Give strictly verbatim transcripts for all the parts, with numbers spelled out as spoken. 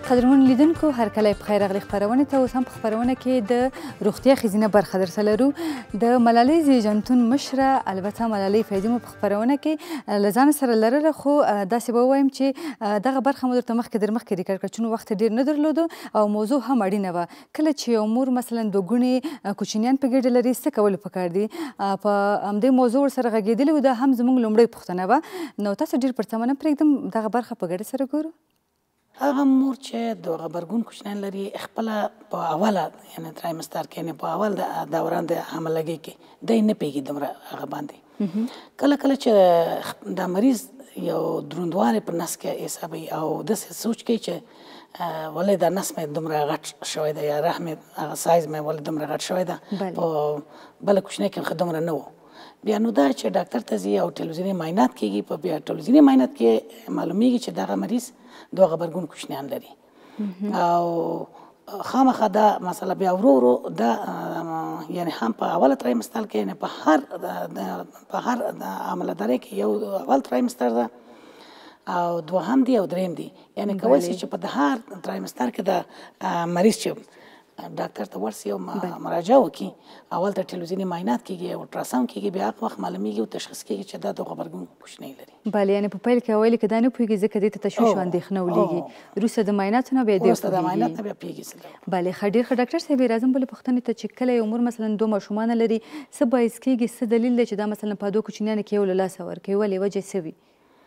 قدرمن لیدونکو هر کله په خیر راغلی خپرونه ته. اوس هم په خپرونه کې د روغتیا ښځینه برخه درته لرو. د ملالۍ زیږنتون مشره البته ملالۍ فیضي مو په خپرونه کې له ځان سره لرله، خو داسې به ووایم چې دغه برخه مو درته مخکې در مخکې ریکارډ کړه، چون وخت ډېر نه درلودو او موضوع هم اړینه وه. کله چې یو مور مثلا دوه ګونې کوچنیان په ګېډه لري څه کول پکار دي؟ په همدې موضوع ورسره غږېدلي وو، دا هم زموږ لومړۍ پوښتنه وه. نو تاسو ډېر پر څه نه پرېږدم دغه برخه په ګډه سره ګورو. هغه مور چې د غبرګون کوچنیان لري خپله په اوله یعنې ترایمستر کې یعنې په اول د دوران د حاملګۍ کې دی نه پوهېږي دومره هغه باندې. کله کله چې دا مریض یو دروندوالی په نس کې حسابوي او داسې سوچ کوي چې ولې دا نس مې دومره غټ شوی دی یا رحم مې هغه سایز مې ولې دومره غټ شوی ده، په بله کوچنۍ کې ښه دومره نه و. بیا نو دا چې ډاکټر ته ځي او ټلویزیوني معاینات کېږي، په بیا ټلویزیوني معاینات کې معلومیږي چې دغه مریض دوه غبرګون کوچنیان لري او خامخا دا مسله بیا ورو ورو دا یعنی هم په اوله ترایمستر کې یعنی په هر په هر عملدارۍ کې یو اول ترایمستر ده او دوهم دی او دریم دی، یعنی کولی شي چې په هر ترایمستر کې د مریض چې ډاکټر ته ورسي او مراجعه وکړي، اول ته ټلویزیوني معاینات کېږي او الټراساونډ کېږي، بیا هغه وخت معلومیږي او تشخیص کېږي چې دا د غبرګون کوچنی لري. بله، یعنې په پیل کې اوایل کې دا نه پوهېږي ځکه دې ته تشویش او اندېښنه ولېږي، وروسته د معایناتو نه بیا دې وروسته د معاینات نه بیا پوهېږي څه ډول. بلې ښه، ډېر ښه. ډاکټر صاحب راځم بلې پوښتنې ته چې کله یو مور مثلا دوه ماشومان لري څه باعث کېږي، څه دلیل دی چې دا مثلا په دوه کوچنیانو کې یو له لاسه ورکوي، ولې وجه څه وي؟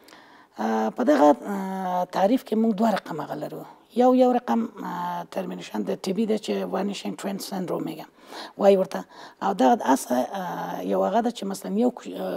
په دغه تعریف کې موږ دوه رقم هغه لرو. یو یو رقم ترمینیشن د ټي بي ده چې وانیشن ټوین سندروم میگم وایي ورته، او دغه اصل یو هغه ده چې مثلا یو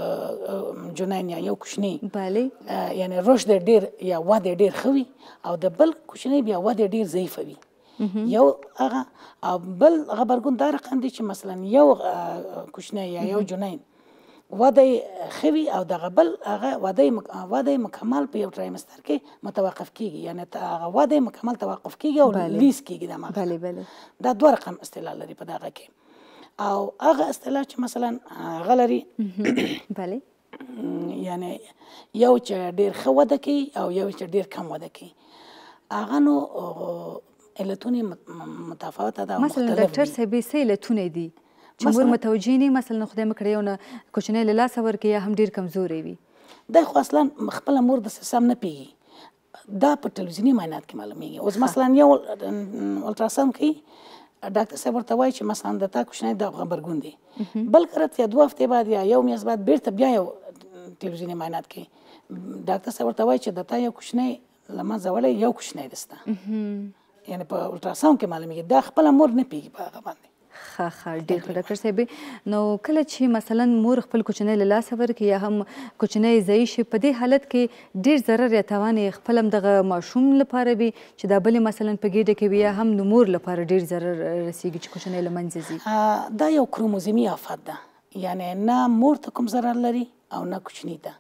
جنین یا یو کوچنی بله یعنی رشد ډېر یا وده ډېر ښه وي او د بل کوچنی بیا وده ډېر ضعیفه وي. یو هغه او بل غبرګون دا رقم دی چې مثلا یو کوچنی یا یو جنین وده ښه وي او دغه بل هغه وده مکمل په یو ترایمستر کې متوقف کېږي، یعنې هغه وده مکمل توقف کېږي او لیز کېږي د مغز. بله بله. دا دوه رقم اصطلاح لري په دغه کې، او هغه اصطلاح چې مثلا هغه لري بله یعنې یو چې ډېر ښه وده کوي او یو چې ډېر کم وده کوي، هغه نو علتونه متفاوته ده او مختلف دي. مثلا ډاکټر صاحب څه علتونه دي چې مور متوجه نه مثلا خدای مه کړی یو نه کوچنی له لاسه ورکړي یا هم ډېر کمزوری وي؟ دا خو اصلا خپله مور داسې سم نه پوهېږي، دا په ټلویزیوني معاینات کې معلومیږي. اوس مثلا یو الټراساونډ کوي، ډاکټر صاحب ورته وایي چې مثلا د تا کوچنی د غبرګون دی، بل کرت یا دوه هفتې بعد یا یو میاشت بعد بیرته بیا یو ټلویزیوني معاینات کوي، ډاکټر صاحب ورته وایي چې د تا یو کوچنی له منځه وړی یو کوچنی دی ستا، یعنې په الټراساونډ کې معلومیږي. دا خپله مور نه پوهېږي په هغه باندې. ښه ښه، ډېر ښه ډاکټر صاحب. نو کله چې مثلا مور خپل کوچنی له لاسه ورکړي یا هم کوچنی ضعیف شي، په دې حالت کې ډېر ضرر یا تاوان یې خپل هم دغه ماشوم لپاره وي چې دا بلې مثلا په ګېډه کې وي، یا هم د مور لپاره ډېر ضرر رسېږي چې کوچنی له منځه ځي؟ دا یو کروموزومي آفت ده، یعنې نه مور ته کوم ضرر لري او نه کوچني ته.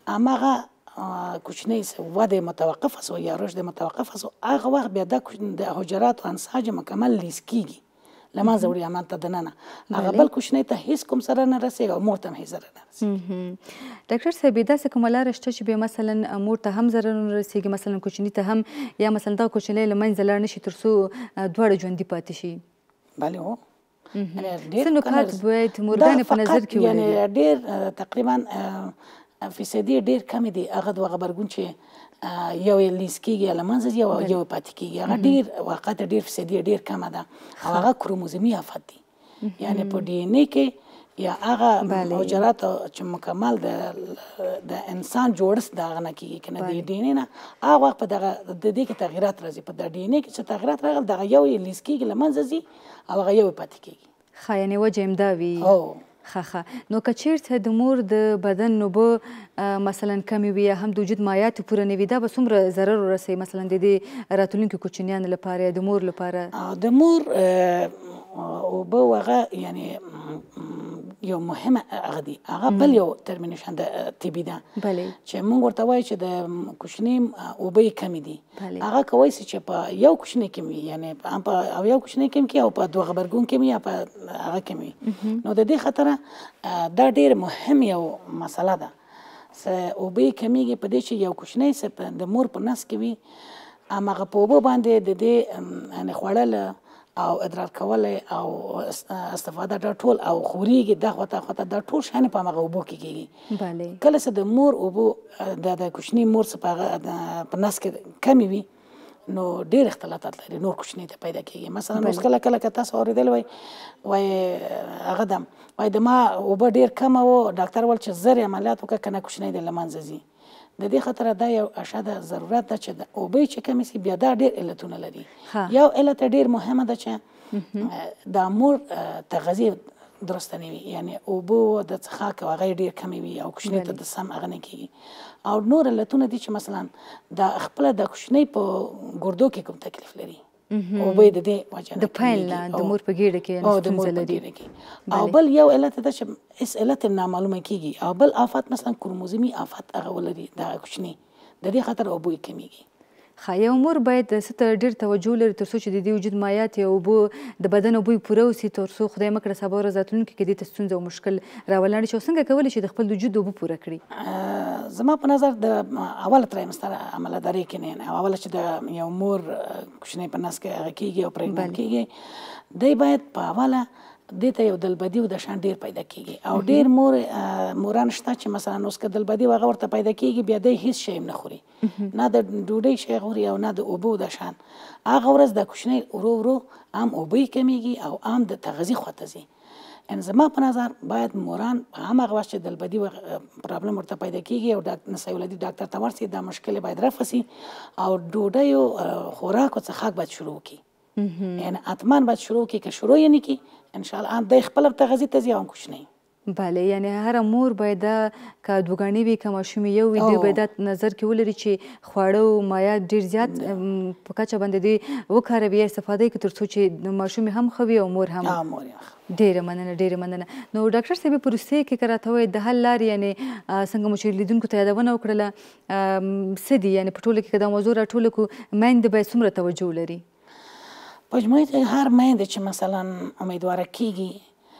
هماغه کوچنی وده متوقفه سو یا رشد متوقفه سو، هغه وخت بیا د حجرات و انساج مکمل لیز کېږي، له منځه وړي عمل ته دننه، هغه بل کوچنی ته هېڅ کوم ضرر نه رسېږي او مور ته هم هېڅ ضرر نه رسېږي. ډاکټر صاحب داسې کومه لاره شته چې بیا مثلا مور ته هم ضرر نه رسېږي، مثلا کوچني ته هم، یا مثلا دغه کوچنی له منځه لاړ نه شي تر څو دواړه ژوندي پاتې شي؟ بلې هو، څه نکات باید مورګانې په نظر کې ولري؟ یعنې ډېر تقریبا فیصدي ډېر کمې دي هغه دوه غبرګون چې یو یې لیز کېږي له منځه ځي او یو یې پاتې کېږي، هغه ډېر واقعیت ډېر فیصدي ډېر کمه ده او هغه کروموزومي آفت دي، یعنې په ډي ان اې کې یا هغه حجرات چې مکمل د انسان جوړښت د هغه نه کېږي که نه د ډي ان اې نه، هغه وخت په دغه د دې کې تغیرات راځي، په د ډي ان اې کې چې تغیرات راغلل دغه یو یې لیز کېږي له منځه ځي او هغه یو یې پاتې کېږي. ښه، یعنې وجه همدا وي. ښه ښه. نو که چېرته د مور د بدن اوبه مثلا کمې وي یا هم د وجود مایعات پوره نه وي، دا به څومره ضرر ورسوي مثلا د دې راتلونکي کوچنیانو لپاره یا د مور لپاره؟ د مور اوبه هغه یعنې یو مهمه هغه دي، هغه بل یو ترمینیشن د ټي بي ده چې موږ ورته وایو چې د کوچني اوبه یې کمې دي، هغه کولی شي چې په یو کوچني کې وي، یعنې هم په او یو کوچني کې وي او په دوه غبرګون کې وي یا په هغه کې وي. نو د دې خاطره دا ډېر مهم یو مسله ده، څه اوبه یې کمیږي په دې چې یو کوچنی څه د مور په نس کې وي هماغه په اوبو باندې د دې یعنې خوړل او ادرار کولی او استفاده دا ټول او خورېږي دا خواته خواته دا ټول شیان په هماغه اوبو کې کېږي. کله چې د مور اوبو د کوچني مور څه په هغه په نس کې کمې وي نو ډېر اختلاطات لري نور کوچني ته پیدا کېږي. مثلا اوس کله کله که تاسو اورېدلی وای وایي هغه ده وایي د ما اوبه ډېر کمه و ډاکټر وویل چې زر یې عملیات وکړه که نه کوچنی دی له منځه ځي. د دې خاطره دا یو اشده ضرورت ده چې د اوبه چې کمې سي بیا دا ډېر علتونه لري. یو علت ډېر مهمه ده چې د مور تغذیه درسته نه وي یعنې اوبه د څښاک هغه یې ډېر کمې وي او کوچني ته د سم هغه نه کېږي. او نور علتونه دي چې مثلا د خپله د کوچنۍ په ګردو کې کوم تکلیف لري اوبه یې د دې وجه نه د پیل نه د مور په ګېډه کې ستونزه لري. او بل یو علت ده چې هېڅ علت یې نامعلومه کېږي او بل آفت مثلا کروموزومي آفت هغه ولري دغه کوچني د دې خاطر اوبه یې کمیږي. ښه یو مور باید څه ته ډېر توجه ولري تر څو چې د دې وجود مایعات یا اوبه د بدن اوبه یې پوره وسي تر څو خدای مه کړه سبا ورځ راتلونکي کې دې ته ستونزه او مشکل راولاړ شي او څنګه کولی شي د خپل وجود اوبه پوره کړي؟ زما په نظر د اوله ترایمستر عملدارۍ کې نه اوله چې د یو مور کوچنی په نس کې هغه کېږي او پرېګننټ کېږي دی باید په اوله دې ته یو دلبدي او د شان ډېر پیدا کېږي او ډېر مور موران شته چې مثلا اوس که دلبدي هغه ورته پیدا کېږي بیا دی هېڅ شی نه خوري نه د ډوډۍ شی خوري او نه د اوبو د شان هغه ورځ د کوچنی ورو ورو هم اوبه یې کمیږي او هم د تغذیې خواته ځي. یعنې زما په نظر باید موران په هماغه وخت چې دلبدي پرابلم ورته پیدا کېږي او نسایي ولادي ډاکټر ته ورسي دا مشکل باید رفع سي او ډوډۍ او خوراک او څښاک باید شروع کړي. یعنې حتما باید شروع کړي که شروع یې نه کړي انشاءالله دی خپله تغذیې ته ځي او هم کوچنی. بله یعنې هره مور باید دا که دوګانې وي که ماشوم یو وي دوی باید دا نظر کې ولري چې خواړه او مایعات ډېر زیات په کچه باندې دوی وکاروي یا استفاده یې کړي تر څو چې ماشوم هم ښه وي او مور هم. ډېره مننه ډېره مننه. نو ډاکټر صاحب په روسیې کې که راته وایي د حل لارې یعنې څنګه مو چې لیدونکو ته یادونه وکړله څه دي یعنې په ټوله کې که دا موضوع راټوله کړو میندې باید څومره توجه ولري؟ په مجموعي توګه هر میندې چې مثلا امیدواره کېږي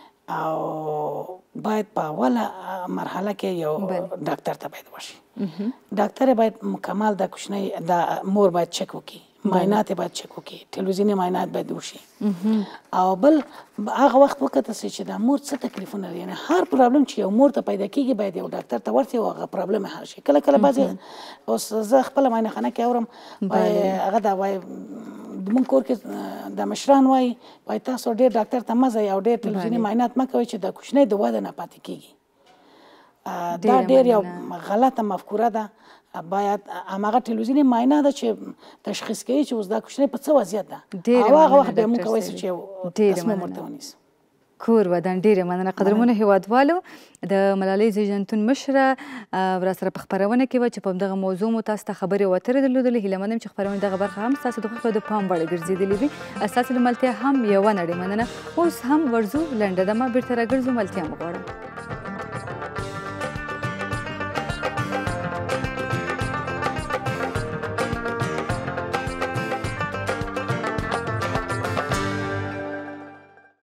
او باید په اوله مرحله کې یو ډاکټر ته باید وشي. ډاکټر باید مکمل د کوچنۍ د مور باید چک وکړي معاینات یې باید چک وکړي تلویزیوني معاینات باید وشي او بل هغه وخت وکتل سي چې د مور څه تکلیفونه لري یعنې هر پرابلم چې یو مور ته پیدا کېږي باید یو ډاکټر ته ورسي او هغه پرابلم یې حل شي. کله کله بعضې اوس زه خپله معاینه خانه کې اورم هغه دا وایي زموږ کور کې د مشران وایي وایي تاسو ډېر ډاکټر ته مه ځئ او ډېر تلویزیوني معاینات مه کوئ چې د کوچنۍ د وده نه پاتې کېږي. دا ډېر یو غلطه مفکوره ده. باید هماغه تلویزیوني معاینه ده چې تشخیص کوي چې اوس دا کوچنۍ په څه وضعیت ده او هغه وخت بیا موږ کولی سو چې یو تصمیم ورته ونیسو. کور ودان ډېره مننه. قدرمنو هیوادوالو د ملالۍ زیږنتون مشره راسره په خپرونه کې وه چې په همدغه موضوع مو تاسو ته خبرې او اترې درلودلې. هیله مند یم چې خپرونې دغه برخه هم ستاسو د خوښو د پام وړ ګرځېدلې وي. ستاسو له ملتیا هم یوه نړۍ مننه. اوس هم ورځو لنډه دمه بېرته راګرځو ملتیا مو غواړم.